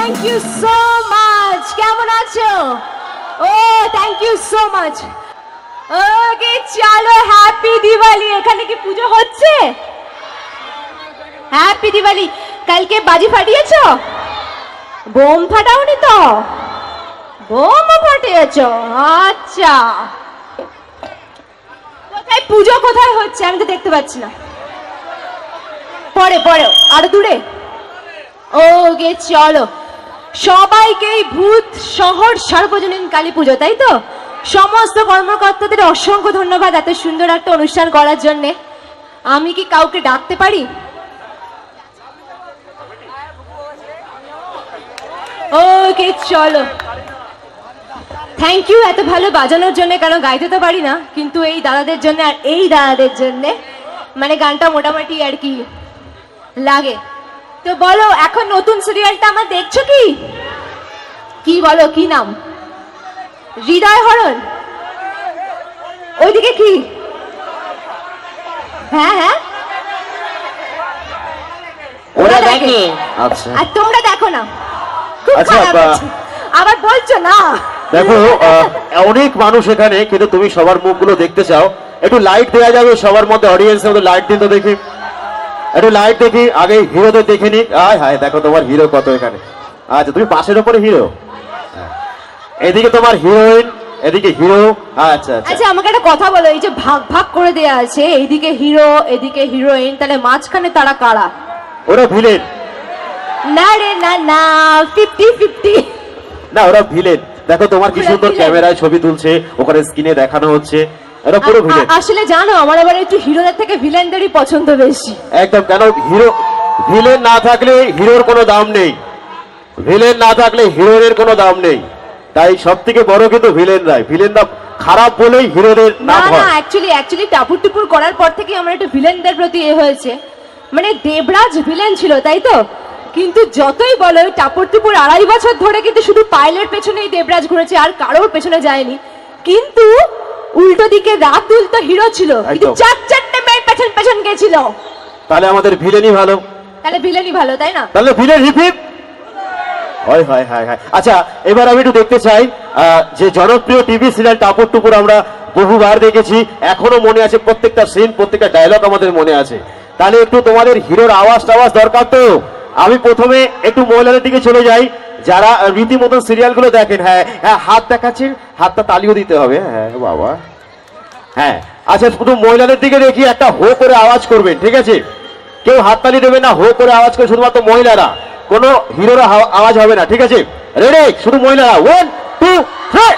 Thank you so much. কেমন আছো? ও thank you so much. Okay চলো, হ্যাপি দিওয়ালি। এখানে কি পুজো হচ্ছে? হ্যাপি দিওয়ালি। কালকে বাজি ফাটিয়েছো? বোম ফাটাওনি তো? বোম ফাটিয়েছো? আচ্ছা, কোথায় পুজো কোথায় হচ্ছে? আমি তো দেখতে পাচ্ছি না। পরে পরে আরো দূরে। ওকে চলো, সবাইকে ভূত শহর সার্বজনীন কালী পুজো, তাই তো? সমস্ত কর্মকর্তাদের অসংখ্য ধন্যবাদ এত সুন্দর একটা অনুষ্ঠান করার জন্য। আমি কি কাউকে ডাকতে পারি? ওকে চলো, থ্যাংক ইউ এত ভালো বাজানোর জন্য। কেন গাইতে তো পারি না, কিন্তু এই দাদাদের জন্য আর এই দাদাদের জন্য মানে গানটা মোটামুটি আর কি লাগে। তো বলো, এখন নতুন সিরিয়ালটা আমার দেখছো কি? কি বলো, কি নাম? হৃদয় হরণ। ওইদিকে কি? হ্যাঁ হ্যাঁ, ওরা দেখে। আচ্ছা, আর তোমরা দেখো না? আচ্ছা, আবার বলছো না। দেখো অনেক মানুষ এখানে, কিন্তু তুমি সবার মুখগুলো দেখতে চাও। একটু লাইট দেওয়া যাবে সবার মধ্যে, অডিয়েন্স মধ্যে লাইট দিন তো দেখি, একটু লাইট দেখি। আগে হিরোদের দেখে নি। আয় হায়, দেখো তোমার হিরো কত এখানে। আচ্ছা, তুমি পাশের ওপরে হিরো, এদিকে তোমার হিরোইন, এদিকে হিরো। আচ্ছা আচ্ছা, আমাকে একটা কথা বলো, এই যে ভাগ ভাগ করে দেয়া আছে, এইদিকে হিরো এদিকে হিরোইন, তাহলে মাঝখানে তারা কারা? ওরা ভিলেন। না রে না না, 50-50। না, ওরা ভিলেন। দেখো তোমার কি সুন্দর ক্যামেরায় ছবি তুলছে, ওখানে স্ক্রিনে দেখানো হচ্ছে, ওরা পুরো ভিলেন। আসলে জানো, আমার আবার একটু হিরোদের থেকে ভিলেনদেরই পছন্দ বেশি। একদম, কেন হিরো ভিলেন না থাকলে হিরোর কোনো দাম নেই, ভিলেন না থাকলে হিরোর কোনো দাম নেই। তাই সব থেকে বড় কিন্তু ভিলেনরাই। ভিলেনরা খারাপ বলেই হিরোদের নাম হয়। না, অ্যাকচুয়ালি টাপুর টুপুর করার পর থেকে আমার একটু ভিলেনদের প্রতি হয়েছে। মানে দেবরাজ ভিলেন ছিল, তাই তো? কিন্তু যতই বলো, টাপুর টুপুর 2.5 বছর ধরে কিন্তু শুধু পাইলের পেছনেই দেবরাজ ঘুরেছে, আর কারোর পেছনে যায়নি। কিন্তু উল্টো দিকে রাতুল তো হিরো ছিল, কিন্তু 4-4টে মেয়ের পেছন পেছন গেছিল। তাহলে আমাদের ভিলেনই ভালো। তাহলে ভিলেনই ভালো, তাই না? তাহলে ভিলেন হিপ হিপ। হয় হয় হয় হয়। আচ্ছা, এবার আমি একটু দেখতে চাই যে জনপ্রিয় টিভি সিরিয়াল টাপুর টুপুর আমরা বহুবার দেখেছি, এখনো মনে আছে প্রত্যেকটা সিন, প্রত্যেকটা ডায়লগ আমাদের মনে আছে। তাহলে একটু তোমাদের হিরোর আওয়াজ দরকার। তো আমি প্রথমে একটু মহিলাদের দিকে চলে যাই, যারা রীতিমতো সিরিয়ালগুলো দেখেন। হ্যাঁ হ্যাঁ, হাত দেখাচ্ছেন, হাতটা তালিও দিতে হবে। হ্যাঁ বাবা, হ্যাঁ। আচ্ছা, শুধু মহিলাদের দিকে দেখি, একটা হো করে আওয়াজ করবেন, ঠিক আছে? কেউ হাততালি দেবে না, হো করে আওয়াজ করে শুধুমাত্র মহিলারা, কোনো হিরোরা আওয়াজ হবে না, ঠিক আছে? রেডি? শুধু মহিলারা। 1 2 3।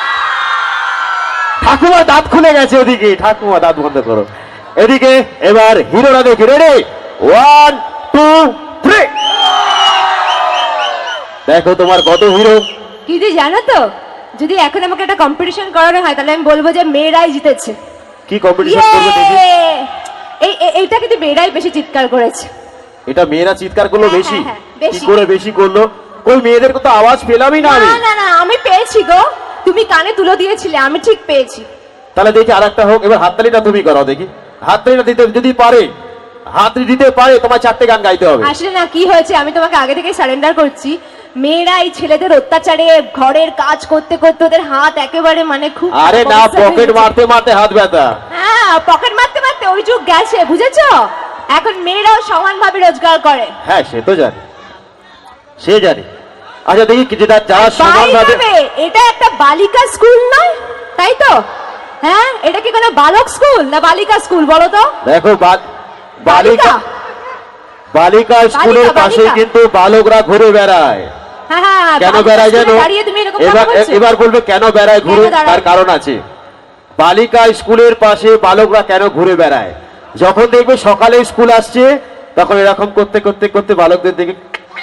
ঠাকুমা দাঁত খুলে গেছে ওদিকে, ঠাকুমা দাঁত বন্ধ করো। এদিকে এবার হিরোরা দেখি। রেডি? 1 2 3। দেখো তোমার কত হিরো। কি যে জানো তো, যদি এখন আমাকে একটা কম্পিটিশন করানো হয়, তাহলে আমি বলবো যে মেয়েরাই জিতেছে। কি কম্পিটিশন করবে দেখি? এইটা কিন্তু মেয়েরাই বেশি চিৎকার করেছে। এটা মেয়েরা চিৎকার করলো বেশি? বেশি। কি করে বেশি করলো? ওই মেয়েদেরকে তো আওয়াজ পেলামই না আমি। না না, আমি পেয়েছি গো, তুমি কানে তুলে দিয়েছিলে, আমি ঠিক পেয়েছি। তাহলে দেখি আরেকটা হোক। এবার হাততালিটা তুমি করো দেখি। হাততালিটা দিতে যদি পারে, হাততালি দিতে পারে, তোমার 4টে গান গাইতে হবে। আসলে না, কি হয়েছে, আমি তোমাকে আগে থেকে সারেন্ডার করছি। মেয়েরা এই ছেলেদের অত্যাচারে ঘরের কাজ করতে করতে ওদের হাত একেবারে মানে খুব। আরে না, পকেট মারতে মারতে হাত ব্যথা। হ্যাঁ, পকেট মারতে মারতে ওই যুগ গেছে, বুঝেছো? এখন মেয়েরাও সমানভাবে রোজগার করে। হ্যাঁ, সে তো জানি, সে জানি। আচ্ছা দেখি যারা সমানভাবে। এটা একটা বালিকা স্কুল নয়, তাই তো? হ্যাঁ, এটা কি কোনো বালক স্কুল না বালিকা স্কুল বলো তো? দেখো, বালিকা স্কুলের পাশে কিন্তু বালকরা ঘুরে বেড়ায়। কেন বেড়ায় জানো? এবার বলবে কেন বেড়ায় ঘুরে, তার কারণ আছে। বালিকা স্কুলের পাশে বালকরা কেন ঘুরে বেড়ায়? যখন দেখবে সকালে স্কুল আসছে, তখন এরকম করতে করতে করতে বালকদের দিকে,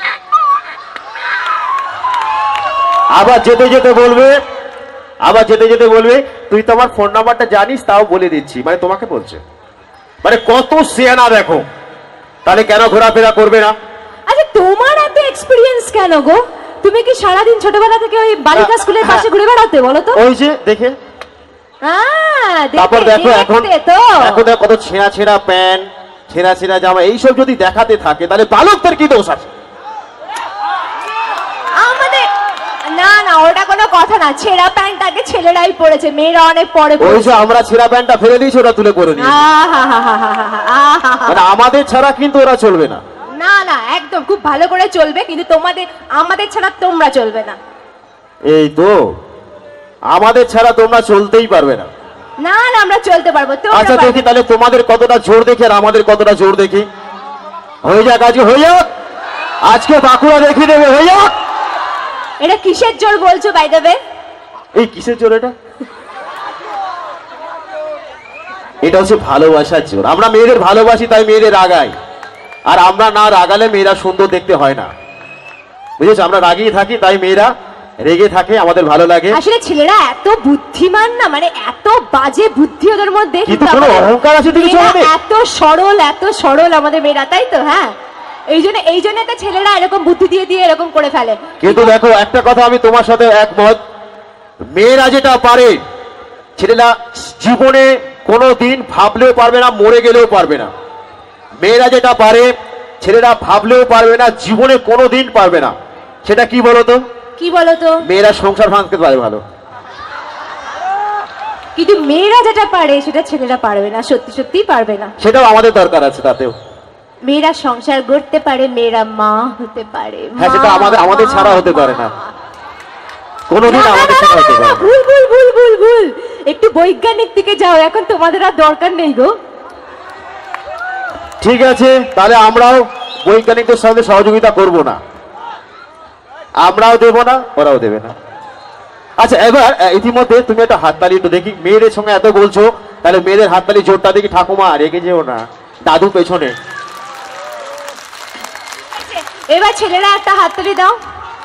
আবার যেতে যেতে বলবে তুই তো আমার ফোন নাম্বারটা জানিস, তাও বলে দিচ্ছি। মানে তোমাকে বলছে, মানে কত সিয়ানা দেখো। তাহলে কেন ঘোরাফেরা করবে না? আচ্ছা, তোমার এত এক্সপেরিয়েন্স কেন গো? তুমি কি সারাদিন ছোটবেলা থেকে ওই বালিকা স্কুলের পাশে ঘুরে বেড়াতে, বলো তো? ওই যে দেখে। তারপর দেখো এখন দেখো কত ছেঁড়া ছেঁড়া প্যান্ট, ছেঁড়া ছেঁড়া জামা, এইসব যদি দেখাতে থাকে, তাহলে বালকদের কি দোষ আছে? কথা না, ছেঁড়া প্যান্ট আগে ছেলেরাই পরেছে, মেয়েরা অনেক পরে ওই যে আমরা ছেঁড়া প্যান্টটা ফেলে দিয়েছি, ওরা তুলে পরে নিয়েছে। মানে আমাদের ছাড়া কিন্তু ওরা চলবে না। না না, একদম খুব ভালো করে চলবে, কিন্তু আমাদের ছাড়া তোমরা চলবে না। এই তো, আমাদের ছাড়া তোমরা চলতেই পারবে না। না না, আমরা চলতে পারবো। আচ্ছা দেখি তাহলে তোমাদের কতটা জোর দেখি আর আমাদের কতটা জোর দেখি। হয়ে যাক, আজকে হয়ে যাক, আজকে বাঁকুড়া দেখিয়ে দেবে, হয়ে যাক। এটা কিসের জোর বলছো বাই দ্য ওয়ে? এই কিসের জোর এটা? এটা হচ্ছে ভালোবাসার জোর। আমরা মেয়েদের ভালোবাসি, তাই মেয়েদের রাগাই। আর আমরা না রাগালে মেয়েরা সুন্দর দেখতে হয় না, বুঝেছ? আমরা রাগিয়ে থাকি, তাই মেয়েরা রেগে থাকে, আমাদের ভালো লাগে। আসলে ছেলেরা এত বুদ্ধিমান না, মানে এত বাজে বুদ্ধি ওদের মধ্যে, কিন্তু কোনো অহংকার আছে তুমি চলবে? এত সরল আমাদের মেয়েরা, তাই তো? হ্যাঁ, এই জন্য তো ছেলেরা এরকম বুদ্ধি দিয়ে দিয়ে এরকম করে ফেলে। কিন্তু দেখো, একটা কথা আমি তোমার সাথে একমত, মেয়েরা যেটা পারে ছেলেরা জীবনে কোনোদিন ভাবলেও পারবে না, মরে গেলেও পারবে না। মেয়েরা যেটা পারে ছেলেরা ভাবলেও পারবে না, জীবনে কোনোদিন পারবে না। সেটা কি বলতো? কি বলতো? মেয়েরা সংসার ভাঙতে পারে ভালো, কিন্তু মেয়েরা যেটা পারে সেটা ছেলেরা পারবে না, সত্যি সত্যি পারবে না। সেটাও আমাদের দরকার আছে তাতেও। মেয়েরা সংসার গড়তে পারে, মেয়েরা মা হতে পারে। হ্যাঁ, সেটা আমাদের ছাড়া হতে পারে না, কোনোদিন আমাদের ছাড়া হতে পারে না। ভুল ভুল ভুল ভুল ভুল, একটু বৈজ্ঞানিক দিকে যাও, এখন তোমাদের আর দরকার নেই গো। ঠিক আছে, তাহলে আমরাও বৈজ্ঞানিকদের সঙ্গে সহযোগিতা করব না, আমরাও দেব না, ওরাও দেবে না। আচ্ছা, এবার ইতিমধ্যে তুমি একটা হাততালি একটু দেখি, মেয়েদের সঙ্গে এত বলছো, তাহলে মেয়েদের হাততালি জোরটা দেখি। ঠাকুমা রেগে যেও না, দাদু পেছনে। এবার ছেলেরা একটা হাততালি দাও।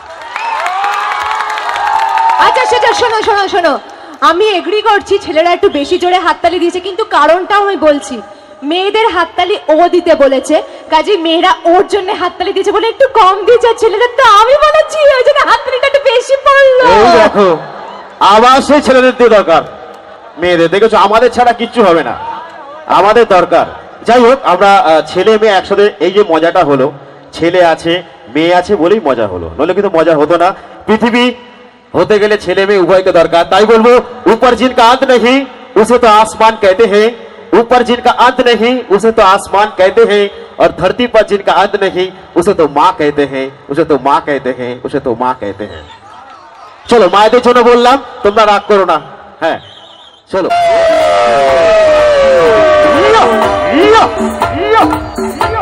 আচ্ছা সেটা শোনো শোনো শোনো, আমি এগ্রি করছি ছেলেরা একটু বেশি জোরে হাততালি দিয়েছে, কিন্তু কারণটাও আমি বলছি। মেয়েদের হাততালি ও দিতে বলেছে, কাজে মেয়েরা ওর জন্য হাততালি দিয়েছে বলে একটু কম দিয়েছে, ছেলেরা তো আমি বলেছি ওই জন্য হাততালিটা একটু বেশি পড়লো। এই দেখো, আবার সেই ছেলেদের দিয়ে দরকার, মেয়েদের দেখেছো, আমাদের ছাড়া কিচ্ছু হবে না, আমাদের দরকার। যাই হোক, আমরা ছেলে মেয়ে একসাথে, এই যে মজাটা হলো, ছেলে আছে মেয়ে আছে বলেই মজা হলো, নইলে কিন্তু মজা হতো না। পৃথিবী হতে গেলে ছেলে মেয়ে উভয়কে দরকার। তাই বলবো, উপর जिनका अंत नहीं उसे तो आसमान कहते हैं, ऊपर जिनका अंत नहीं उसे तो आसमान कहते हैं, और धरती पर जिनका अंत नहीं उसे तो माँ कहते हैं, उसे तो माँ कहते हैं, उसे तो माँ कहते हैं। চলো, মায়েদের জন্য বললাম, তোমরা রাগ করো না। হ্যাঁ চলো।